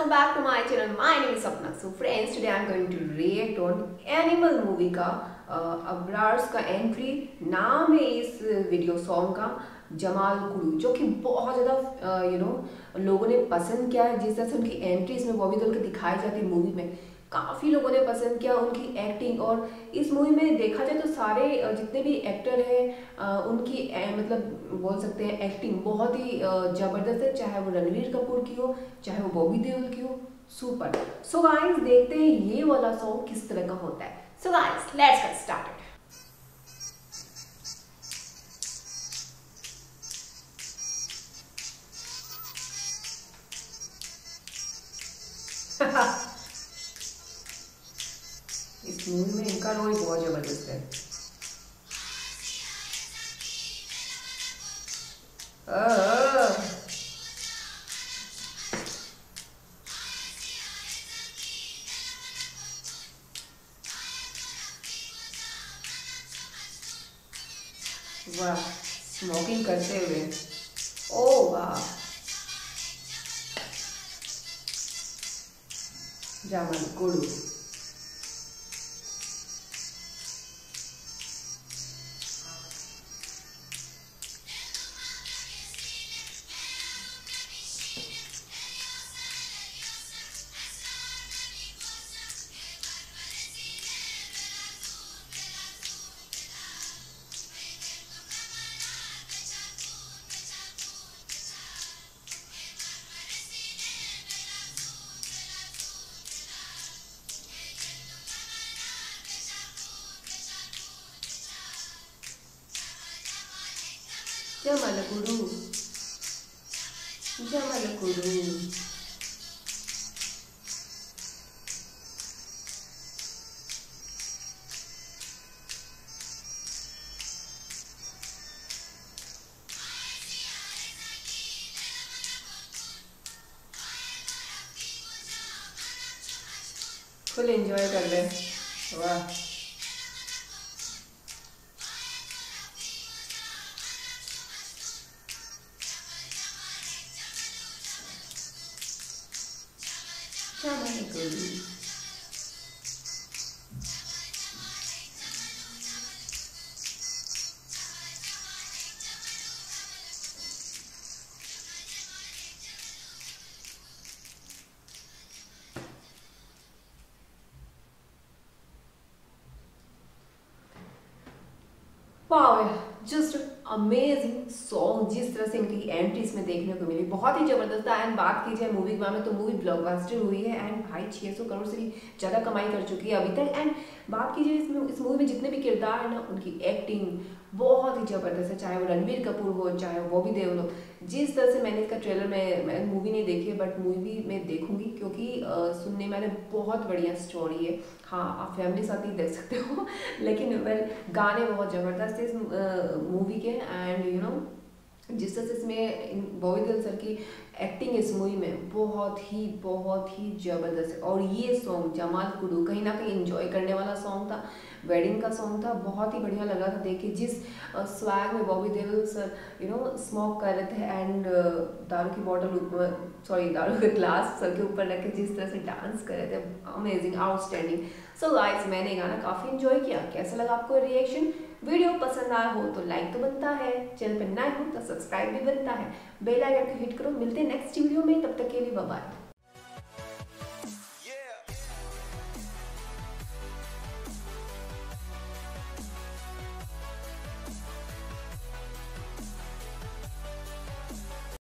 welcome back to my channel. My name is Sapna. So friends, today I am going to react on Animal movie का अब्रार्स का entry नाम है इस video song का जमाल कुड़ू, जो कि बहुत ज़्यादा लोगों ने पसंद किया है। जिस तरह से उनकी एंट्री इसमें बॉबी देओल की दिखाई जाती है मूवी में, काफ़ी लोगों ने पसंद किया उनकी एक्टिंग। और इस मूवी में देखा जाए तो सारे जितने भी एक्टर हैं उनकी मतलब बोल सकते हैं एक्टिंग बहुत ही ज़बरदस्त है, चाहे वो रणवीर कपूर की हो चाहे वो बॉबी देओल की हो। सुपर। सो गाइस, देखते हैं ये वाला सॉन्ग किस तरह का होता है। So guys, let's get started. इस मूवी में इनका रोल बहुत जबरदस्त है। वाह, स्मोकिंग करते हुए, ओ वाह, जामल कुड़ू। जमाल कुड़ू, जमाल कुड़ू। फुल एंजॉय कर रहे हैं। वाह, Jamal Kudu. Wow, just amazing song. जिस तरह से इनकी एंट्री इसमें देखने को मिली बहुत ही जबरदस्त है। एंड बात की जाए मूवी के बारे में तो मूवी ब्लॉकबस्टर हुई है एंड भाई 600 करोड़ से भी ज़्यादा कमाई कर चुकी है अभी तक। एंड बात की जाए इस मूवी में जितने भी किरदार है ना, उनकी एक्टिंग बहुत ही ज़बरदस्त है, चाहे वो रणवीर कपूर हो चाहे वो बॉबी देओल हो। जिस तरह से मैंने इसका ट्रेलर में मूवी नहीं देखी है बट मूवी में देखूंगी, क्योंकि सुनने में बहुत बढ़िया स्टोरी है। हाँ, आप फैमिली साथ ही देख सकते हो लेकिन वेल गाने बहुत ज़बरदस्त है इस मूवी के। एंड जिस तरह से इसमें बॉबी देओल सर की एक्टिंग इस मूवी में बहुत ही ज़बरदस्त है। और ये सॉन्ग जमाल कुड़ू कहीं ना कहीं एंजॉय करने वाला सॉन्ग था, वेडिंग का सॉन्ग था, बहुत ही बढ़िया लगा था देख के। जिस स्वैग में बॉबी देओल सर स्मोक कर रहे थे एंड दारू की बॉटल दारू का ग्लास सर के ऊपर रख के जिस तरह से डांस कर रहे थे, अमेजिंग, आउटस्टैंडिंग। सो गाइस, मैंने गाना काफ़ी एंजॉय किया। कैसा लगा आपको रिएक्शन? वीडियो पसंद आया हो तो लाइक तो बनता है, चैनल पर नए हो तो सब्सक्राइब भी बनता है, बेल आइकन को हिट करो। मिलते हैं नेक्स्ट वीडियो में, तब तक के लिए बाय बाय।